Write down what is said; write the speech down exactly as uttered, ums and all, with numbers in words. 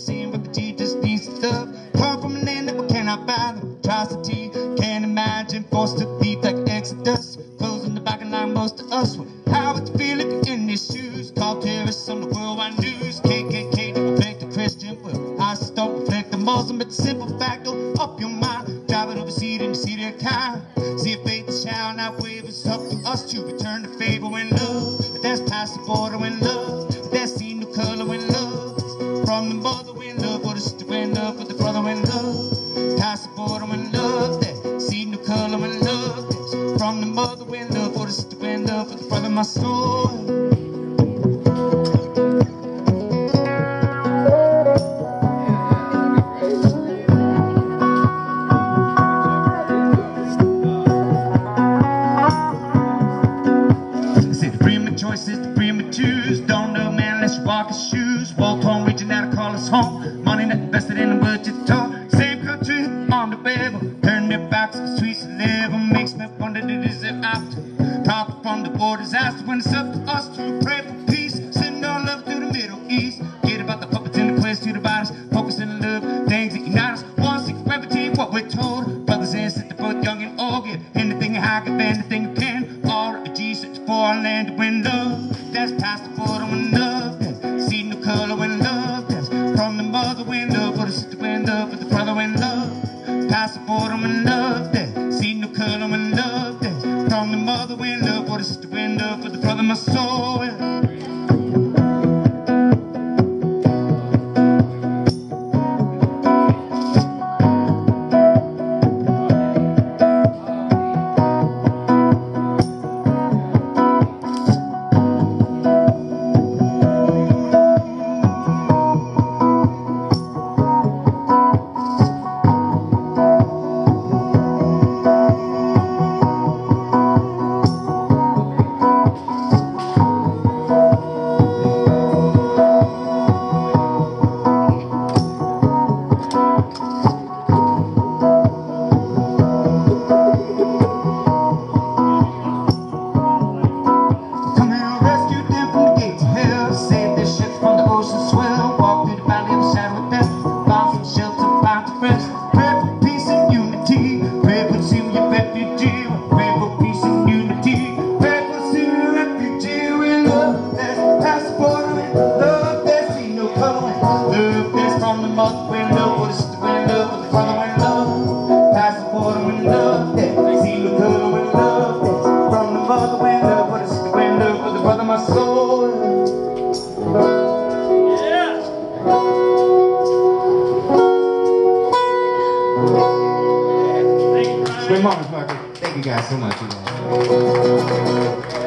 same refugee just needs love. Come from a land that we cannot fathom. Atrocity, can't imagine. Forced to leave like Exodus. Closing the back line, most of us. How would you feel if you're in these shoes? Called terrorists on the worldwide news. K K K to reflect the Christian. Well, I just don't reflect the Muslim, but the simple fact of up your mind. Driving overseas and you see their kind. See a faith that shall not wave. It's up to us to return the favor when love. But that's past the border when love. But that's seen no color when love. From the mother when love, or the sister when love, or the brother when love. Past the border when love. That see no color when love. That's from the mother when love, or the sister when love, or the brother my soul. Choices to bring me choose. Don't know man unless you walk his shoes. Walk home reaching out to call us home. Money not invested in the world you talk. Same country on the web. Turn me back to the streets to live. Makes me wonder that is it after. Talk from the war disaster when it's up to us to pray for peace. Send all love to the Middle East. Get about the puppets in the quest to the virus. Focus on the love, things that unite us. One six gravity, what we're told. Brothers and sisters, both young and old. Get anything you high, give anything you can. All refugees search for our land to win love. That's past the border when love. That's see no color when love. That's from the mother when love, or the sister when love, or the brother when love. Past the border when love. That's see no color when love. That's from the mother when love, or the sister when love, or the brother my soul. Thank you guys so much. You guys.